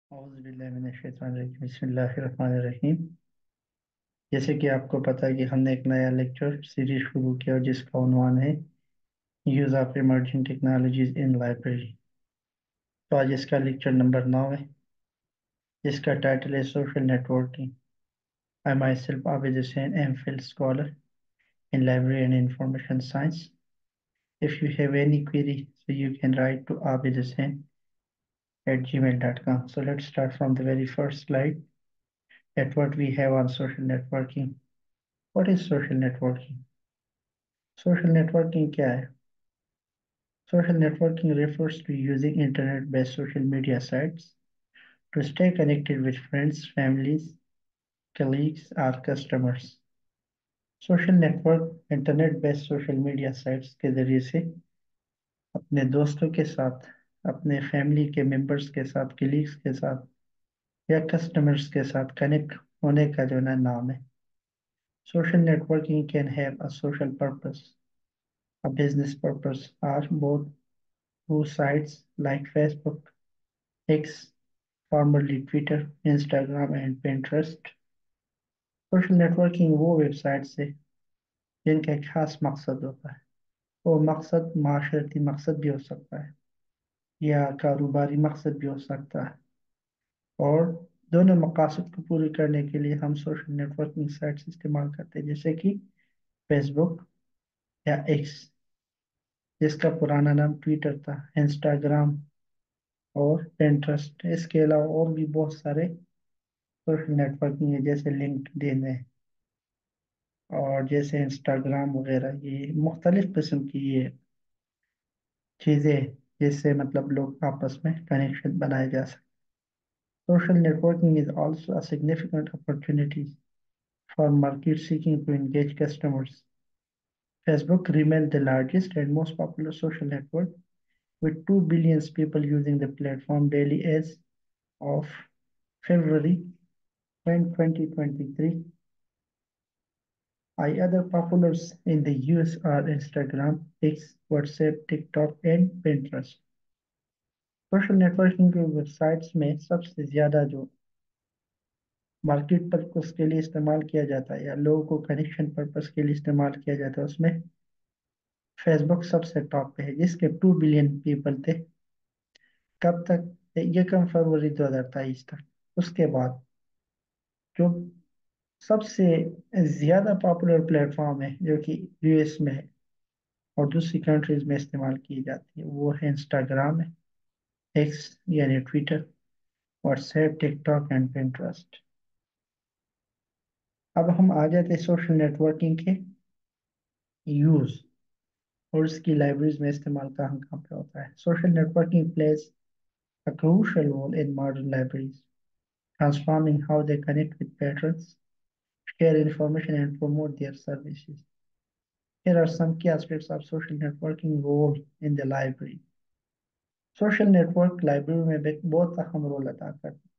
बिस्मिल्लाहिर्रहमानिर्रहीम। जैसे कि आपको पता है कि हमने एक नया लेक्चर सीरीज शुरू किया जिसका उन्वान है use of emerging technologies in library. तो आज इसका लेक्चर नंबर 9 है जिसका टाइटल है social networking. I myself Abid Hussain MPhil scholar in library and information science. If you have any query so you can write to abidhussain@gmail.com. So let's start from the very first slide at what we have on social networking. What is social networking? Social networking क्या है? Social networking refers to using internet-based social media sites to stay connected with friends, families, colleagues, or customers. Social network internet based social media sites के जरिए से अपने दोस्तों के साथ, अपने फैमिली के मेंबर्स के साथ, कलीग्स के साथ या कस्टमर्स के साथ कनेक्ट होने का जो ना नाम है। Social networking can have a social purpose, a business purpose, or both through sites like Facebook, X, formerly Twitter, Instagram, and Pinterest। Social networking वो वेबसाइट्स है जिनका एक खास मकसद होता है। वो मकसद माशरती मकसद भी हो सकता है या कारोबारी मकसद भी हो सकता है, और दोनों मकासद को पूरी करने के लिए हम सोशल नेटवर्किंग साइट्स इस्तेमाल करते हैं, जैसे कि फेसबुक या एक्स जिसका पुराना नाम ट्विटर था, इंस्टाग्राम और पिंटरेस्ट। इसके अलावा और भी बहुत सारे सोशल नेटवर्किंग है जैसे लिंक्डइन है और जैसे इंस्टाग्राम वगैरह। ये मुख्तलिफ किस्म की ये चीज़ें हैं जिससे मतलब लोग आपस में कनेक्शन बनाए जा सकते। Social networking is also a significant opportunity for market seeking to engage customers. Facebook remains the largest and most popular social network with 2 billion people using the platform daily as of February 2023. Other populars in the US are Instagram, X, WhatsApp, TikTok, and Pinterest। Social networking के websites में सबसे ज़्यादा जो market पर उसके लिए इस्तेमाल किया जाता है या लोगों को कनेक्शन पर्पस के लिए इस्तेमाल किया जाता है, उसमें फेसबुक सबसे टॉप पे है जिसके 2 बिलियन पीपल थे। कब तक? ये कम फरवरी 2023 तक। उसके बाद जो सबसे ज़्यादा पॉपुलर प्लेटफॉर्म है जो कि यूएस में है और दूसरी कंट्रीज में इस्तेमाल की जाती है वो है इंस्टाग्राम है, एक्स यानी Twitter, WhatsApp, TikTok and Pinterest. अब हम आ जाते हैं सोशल नेटवर्किंग के यूज और इसकी लाइब्रेरीज में इस्तेमाल कहाँ कहाँ पे होता है। Social networking plays a crucial role in modern libraries, transforming how they connect with patrons, share information, and promote their services। Here are some key aspects of social networking role in the library। Social network library में भी बहुत अहम role अदा करते हैं।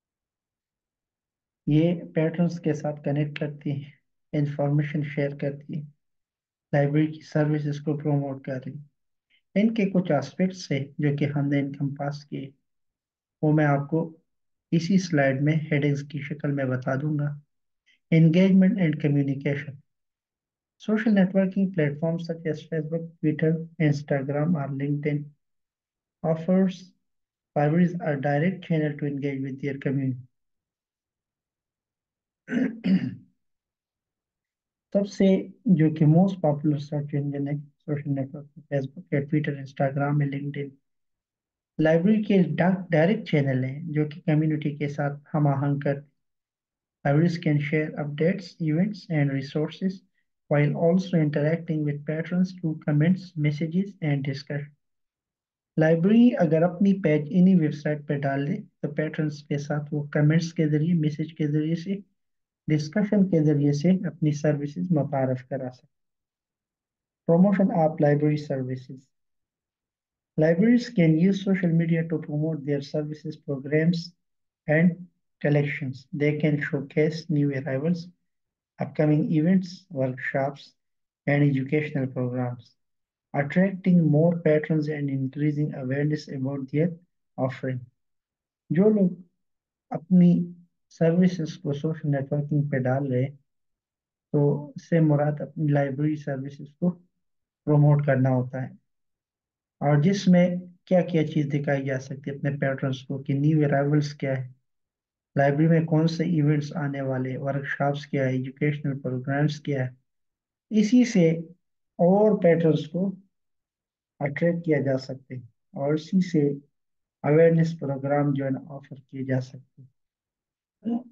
ये patterns के साथ कनेक्ट करती है, इंफॉर्मेशन शेयर करती है, लाइब्रेरी की सर्विसेज को प्रमोट कर रही है। इनके कुछ एस्पेक्ट्स है जो कि हमने इनकम पास किए, वो मैं आपको इसी स्लाइड में हेडिंग्स की शक्ल में बता दूंगा। Engagement and communication. Social networking platforms such as Facebook, Twitter, Instagram, or LinkedIn offers libraries a direct channel to engage with their community। सबसे जो कि मोस्ट पॉपुलर सर्च इंजन है सोशल नेटवर्क फेसबुक या ट्विटर, इंस्टाग्राम या LinkedIn, library के direct channel हैं जो कि कम्युनिटी के साथ हम आहंग कर। Libraries can share updates, events, and resources while also interacting with patrons through comments, messages, and discussion। Library अगर अपनी पेज इन्हीं वेबसाइट पे डाल दे तो पेट्रन्स के साथ वो कमेंट्स के जरिए, मैसेज के जरिए से, डिस्कशन के जरिए से अपनी सर्विसेज मुतारफ करा सकते। Promotion of library services. Libraries can use social media to promote their services, programs, and collections। They can showcase new arrivals, upcoming events, workshops, and educational programs, attracting more patrons and increasing awareness about their offering। जो लोग अपनी services को social networking पे डाल रहे, तो इससे मुराद अपनी लाइब्रेरी सर्विसेज को प्रमोट करना होता है, और जिसमें क्या क्या चीज़ दिखाई जा सकती है अपने पैटर्न्स को, कि न्यू अराइवल्स क्या है, लाइब्रेरी में कौन से इवेंट्स आने वाले, वर्कशॉप्स क्या है, एजुकेशनल प्रोग्राम्स क्या है। इसी से और पैटर्न्स को अट्रैक्ट किया जा सकते हैं, और इसी से अवेयरनेस प्रोग्राम जो है ना ऑफर किए जा सकते हैं।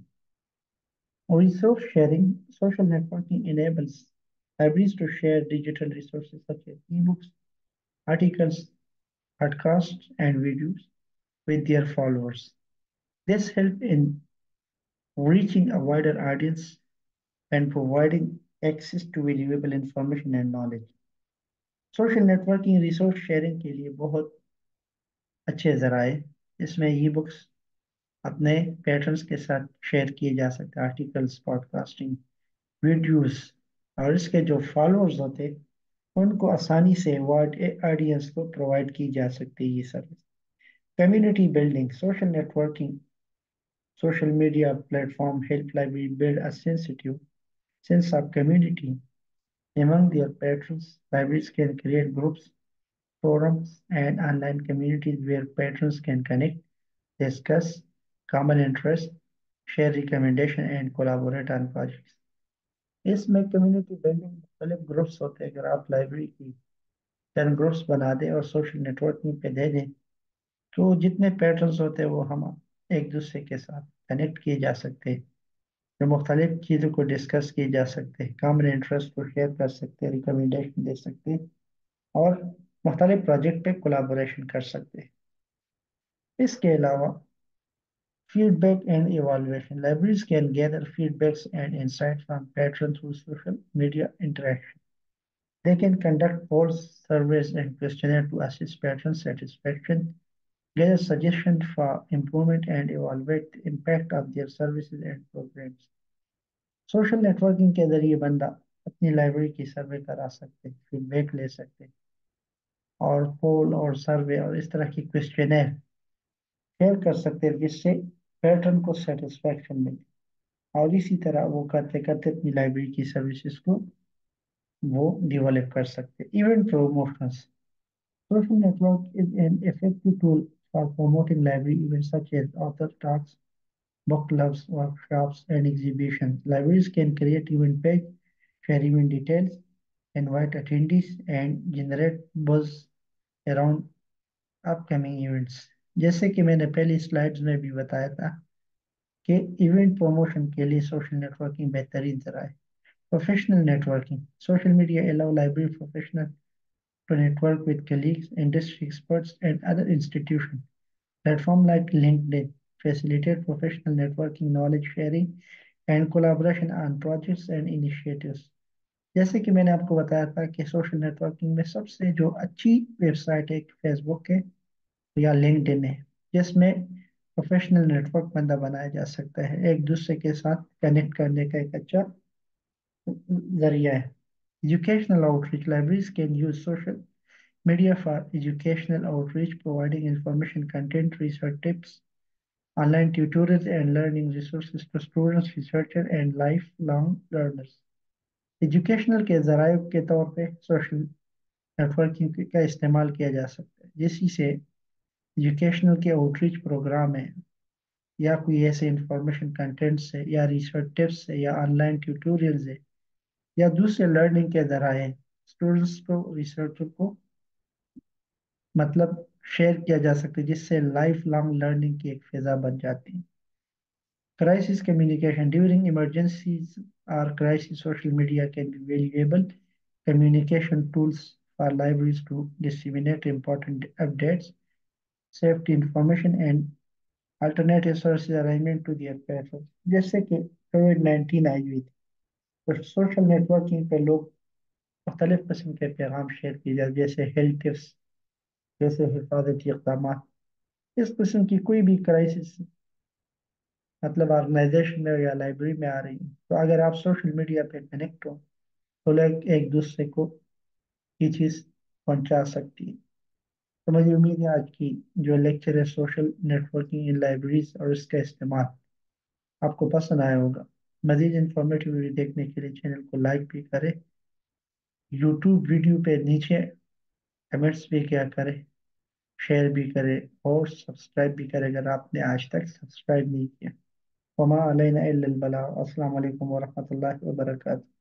Resource sharing, social networking enables libraries to share digital resources such as ebooks, articles, podcasts, and videos with their followers. This helps in reaching a wider audience and providing access to valuable information and knowledge. Social networking resource sharing के लिए बहुत अच्छे जराए, इसमें e books अपने patterns के साथ share किए जा सकते हैं, आर्टिकल्स, पॉडकास्टिंग, वीडियोस, और इसके जो फॉलोअर्स होते हैं उनको आसानी से वाइड ऑडियंस को प्रोवाइड की जा सकती है ये service. Community building, social networking, social media platform help library build a sensitive sense of community among their patrons. Libraries can create groups, forums, and online communities where patrons can connect, discuss common interests, share recommendations, and collaborate on projects. इसमें community building मुख्तलिफ groups होते हैं। अगर आप library की 10 groups बना दें और सोशल नेटवर्किंग पे दे दें, तो जितने पैटर्न्स होते हैं वो हम एक दूसरे के साथ कनेक्ट किए जा सकते हैं, जो मुख्तलिफ चीज़ों को डिस्कस किए जा सकते हैं, कॉमन इंटरेस्ट को शेयर कर सकते हैं, रिकमेंडेशन दे सकते हैं, और मुख्तलिफ प्रोजेक्ट पे कोलाबोरेशन कर सकते हैं। इसके अलावा feedback and evaluation, libraries can gather feedbacks and insights from patrons through social media interaction. They can conduct polls, surveys, and questionnaires to assess patron satisfaction, gather suggestions for improvement, and evaluate the impact of their services and programs. Social networking के जरिए बंदा अपनी library की सर्वे करा सकते, feedback ले सकते, और पोल और सर्वे और इस तरह की क्वेश्चनेयर शेयर कर सकते हैं, जिससे पैटर्न को सेटिस्फैक्शन मिले, और इसी तरह वो करते करते अपनी लाइब्रेरी की सर्विसेज को वो डेवलप कर सकते। Event promotions, social network is an effective tool for promoting library events such as author talks, book clubs, workshops, and exhibitions. Libraries can create event page, share event details, invite attendees, and generate buzz around upcoming events. जैसे कि मैंने पहली slides में भी बताया था कि event promotion के लिए सोशल नेटवर्किंग बेहतरीन जरा है। Professional networking, social media allow library professionals to network with colleagues, industry experts, and other institutions. Platforms like LinkedIn facilitate professional networking, knowledge sharing, and collaboration on projects and initiatives. जैसे कि मैंने आपको बताया था कि सोशल नेटवर्किंग में सबसे जो अच्छी वेबसाइट है फेसबुक है या लिंक्डइन है, जिसमें प्रोफेशनल नेटवर्क बंदा बनाया जा सकता है, एक दूसरे के साथ कनेक्ट करने का एक अच्छा जरिया है। Educational outreach, libraries can use social media for educational outreach, providing information, content, research tips, online tutorials, and learning resources to students, researchers, and lifelong learners. Educational के जराये के तौर पे सोशल नेटवर्किंग का इस्तेमाल किया जा सकता है, जिससे से एजुकेशनल के आउटरीच प्रोग्राम है, या कोई ऐसे इंफॉर्मेशन कंटेंट से, या रिसर्च टिप्स से, या ऑनलाइन ट्यूटोरियल से, या दूसरे लर्निंग के जराये स्टूडेंट्स को, रिसर्चर को मतलब शेयर किया जा सकता है, जिससे लाइफ लॉन्ग लर्निंग की एक फिजा बन जाती है। क्राइसिस कम्युनिकेशन, ड्यूरिंग इमरजेंसीज और crisis social media can be valuable communication tools for libraries to disseminate important updates, safety information, and alternative sources arrangement to their patrons। जैसे कि कोविड-19 आई हुई थी, तो सोशल नेटवर्किंग पे लोग मुख्तलिफ किस्म के पैगाम शेयर किए जाते, जैसे हेल्थ टिप्स, जैसे हिफाजती इकदाम। इस किस्म की कोई भी क्राइसिस मतलब ऑर्गेनाइजेशन में या लाइब्रेरी में आ रही है, तो अगर आप सोशल मीडिया पे कनेक्ट हो, तो लोग एक दूसरे को ये चीज़ पहुंचा सकती है। तो मुझे उम्मीद है आज की जो लेक्चर है सोशल नेटवर्किंग इन लाइब्रेरीज और इसका इस्तेमाल आपको पसंद आया होगा। मजीद इंफॉर्मेटिव वीडियो देखने के लिए चैनल को लाइक भी करें, यूट्यूब वीडियो पे नीचे कमेंट्स भी क्या करें, शेयर भी करें और सब्सक्राइब भी करें अगर आपने आज तक सब्सक्राइब नहीं किया। वमा अलैना इल्लल बलाग। अस्सलाम वालेकुम वरहमतुल्लाहि वबरकातुहू।